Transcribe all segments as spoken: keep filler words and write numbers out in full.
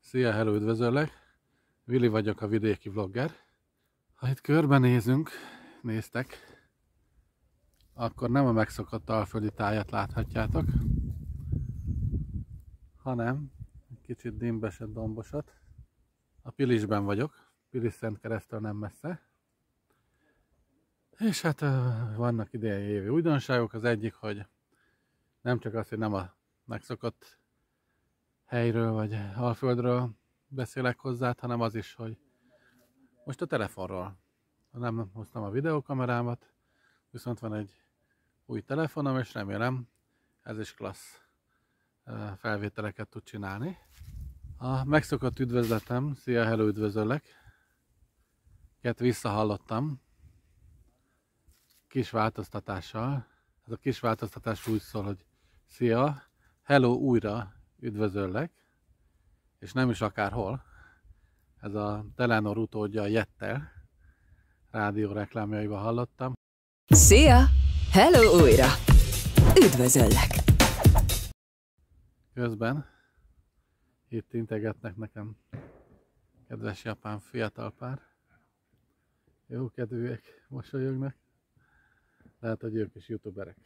Szia, hello, üdvözöllek! Vili vagyok, a vidéki vlogger. Ha itt körbenézünk, néztek, akkor nem a megszokott alföldi tájat láthatjátok, hanem egy kicsit dimbesebb dombosat. A Pilisben vagyok, Pilis-Szentkereszttől nem messze. És hát vannak idei évi újdonságok. Az egyik, hogy nem csak az, hogy nem a megszokott helyről vagy alföldről beszélek hozzá, hanem az is, hogy most a telefonról. Nem hoztam a videókamerámat, viszont van egy új telefonom, és remélem ez is klassz felvételeket tud csinálni. A megszokott üdvözletem, szia, hello, üdvözöllek, ket visszahallottam kis változtatással. Ez a kis változtatás úgy szól, hogy szia, hello, újra üdvözöllek, és nem is akárhol. Ez a Telenor utódja, a Jettel rádió reklámjaiban hallottam. Szia! Hello újra! Üdvözöllek! Közben itt integetnek nekem kedves japán fiatal pár. Jó kedvűek, mosolyognak. Lehet, hogy ők is youtuberek.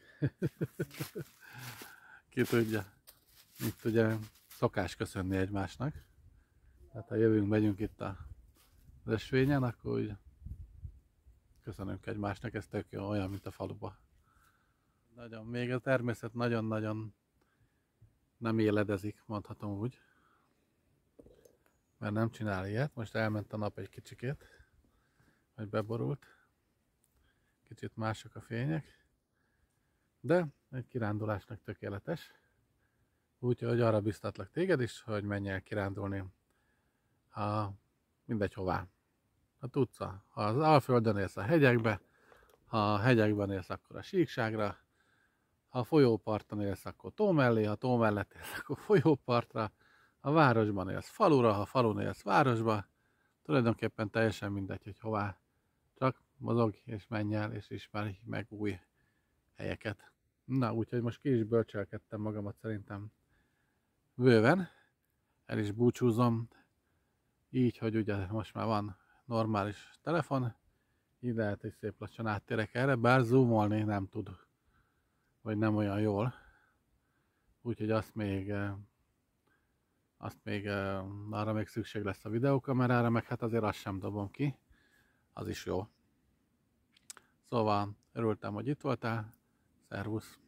Ki tudja. Itt ugye szokás köszönni egymásnak. Tehát ha jövünk, megyünk itt a ösvényen, akkor úgy köszönünk egymásnak, ez tök jó, olyan, mint a faluba. Nagyon, még a természet nagyon-nagyon nem éledezik, mondhatom úgy. Mert nem csinál ilyet. Most elment a nap egy kicsikét, hogy beborult. Kicsit mások a fények. De egy kirándulásnak tökéletes. Úgyhogy arra biztatlak téged is, hogy menj el kirándulni, ha mindegy hová. Ha tudsz, ha az Alföldön élsz, a hegyekbe, ha a hegyekben élsz, akkor a síkságra, ha a folyóparton élsz, akkor tó mellé, ha tó mellett élsz, akkor folyópartra, ha városban élsz, falura, ha falun élsz, városba. Tulajdonképpen teljesen mindegy, hogy hová. Csak mozog és menj el, és ismerj meg új helyeket. Na, úgyhogy most ki is bölcselkedtem magamat szerintem bőven. El is búcsúzom. Így, hogy ugye most már van normális telefon. Így lehet, hogy szép lassan áttérek erre, bár zoomolni nem tud. Vagy nem olyan jól. Úgyhogy azt még azt még arra még szükség lesz a videókamerára, meg hát azért azt sem dobom ki. Az is jó. Szóval örültem, hogy itt voltál. Szervusz!